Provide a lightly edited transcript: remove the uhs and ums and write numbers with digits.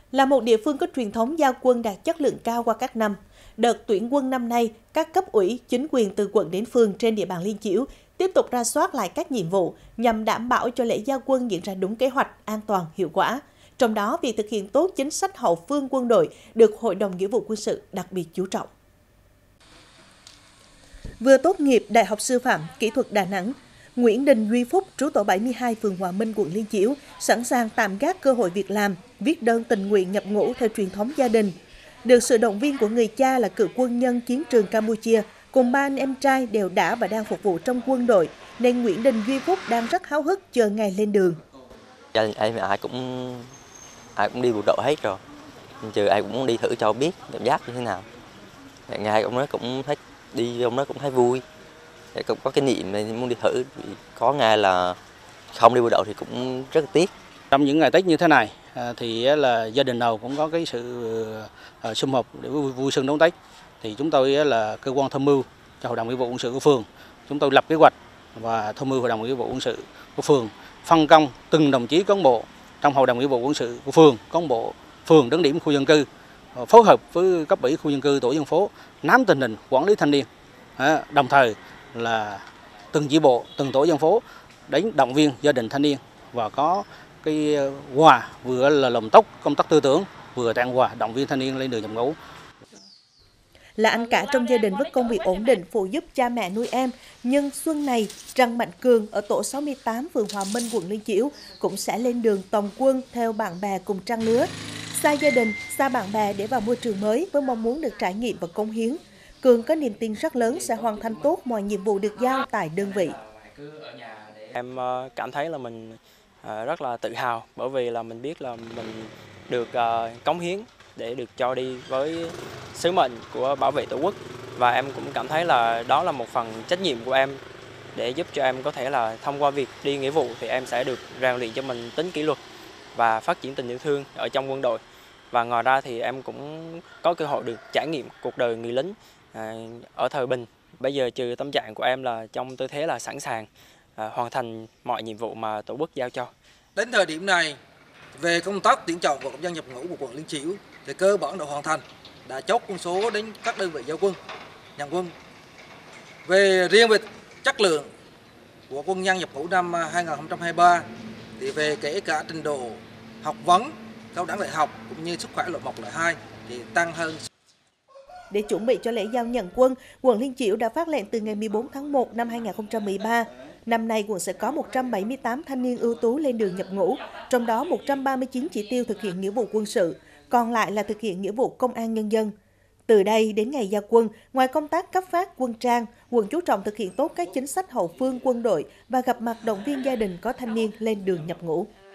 Là một địa phương có truyền thống giao quân đạt chất lượng cao qua các năm, đợt tuyển quân năm nay, các cấp ủy, chính quyền từ quận đến phường trên địa bàn Liên Chiểu tiếp tục rà soát lại các nhiệm vụ nhằm đảm bảo cho lễ giao quân diễn ra đúng kế hoạch, an toàn, hiệu quả. Trong đó, việc thực hiện tốt chính sách hậu phương quân đội được Hội đồng Nghĩa vụ Quân sự đặc biệt chú trọng. Vừa tốt nghiệp Đại học Sư phạm Kỹ thuật Đà Nẵng, Nguyễn Đình Duy Phúc, trú tổ 72, phường Hòa Minh, quận Liên Chiểu, sẵn sàng tạm gác cơ hội việc làm, viết đơn tình nguyện nhập ngũ theo truyền thống gia đình. Được sự động viên của người cha là cựu quân nhân chiến trường Campuchia, cùng 3 anh em trai đều đã và đang phục vụ trong quân đội, nên Nguyễn Đình Duy Phúc đang rất háo hức chờ ngày lên đường. Gia đình em ai cũng đi bộ đội hết rồi, trừ ai cũng đi thử cho biết cảm giác như thế nào. Ngày ông nói cũng thích đi, ông nói cũng thấy vui. Cũng có cái niệm nên muốn đi thử, có ngày là không đi bộ đội thì cũng rất là tiếc. Trong những ngày Tết như thế này thì là gia đình nào cũng có cái sự sum họp để vui xuân đón Tết. Thì chúng tôi là cơ quan tham mưu cho Hội đồng Nghĩa vụ Quân sự của phường. Chúng tôi lập kế hoạch và tham mưu Hội đồng Nghĩa vụ Quân sự của phường, phân công từng đồng chí cán bộ trong Hội đồng Nghĩa vụ Quân sự của phường, cán bộ phường đến điểm khu dân cư, phối hợp với cấp ủy khu dân cư, tổ dân phố nắm tình hình quản lý thanh niên. Đồng thời là từng chi bộ, từng tổ dân phố đến động viên gia đình thanh niên và có cái quà vừa là làm tốt công tác tư tưởng, vừa tặng quà động viên thanh niên lên đường nhập ngũ. Là anh cả trong gia đình với công việc ổn định phụ giúp cha mẹ nuôi em, nhưng xuân này Trần Mạnh Cường ở tổ 68, phường Hòa Minh, quận Liên Chiểu cũng sẽ lên đường tòng quân theo bạn bè cùng trang lứa. Xa gia đình, xa bạn bè để vào môi trường mới với mong muốn được trải nghiệm và cống hiến. Cường có niềm tin rất lớn sẽ hoàn thành tốt mọi nhiệm vụ được giao tại đơn vị. Em cảm thấy là mình rất là tự hào bởi vì là mình biết là mình được cống hiến để được cho đi với sứ mệnh của bảo vệ Tổ quốc, và em cũng cảm thấy là đó là một phần trách nhiệm của em để giúp cho em có thể là thông qua việc đi nghĩa vụ thì em sẽ được rèn luyện cho mình tính kỷ luật và phát triển tình yêu thương ở trong quân đội. Và ngoài ra thì em cũng có cơ hội được trải nghiệm cuộc đời người lính ở thời bình. Bây giờ trừ tâm trạng của em là trong tư thế là sẵn sàng hoàn thành mọi nhiệm vụ mà Tổ quốc giao cho. Đến thời điểm này, về công tác tuyển chọn và công dân nhập ngũ của quận Liên Chiểu thì cơ bản đã hoàn thành, đã chốt quân số đến các đơn vị giao quân, nhận quân. Về riêng về chất lượng của quân nhân nhập ngũ năm 2023 thì về kể cả trình độ học vấn, cao đẳng đại học cũng như sức khỏe loại 1 loại 2 thì tăng hơn. Để chuẩn bị cho lễ giao nhận quân, quận Liên Chiểu đã phát lệnh từ ngày 14 tháng 1 năm 2013. Năm nay, quận sẽ có 178 thanh niên ưu tú lên đường nhập ngũ, trong đó 139 chỉ tiêu thực hiện nghĩa vụ quân sự, còn lại là thực hiện nghĩa vụ công an nhân dân. Từ đây đến ngày giao quân, ngoài công tác cấp phát quân trang, quận chú trọng thực hiện tốt các chính sách hậu phương quân đội và gặp mặt động viên gia đình có thanh niên lên đường nhập ngũ.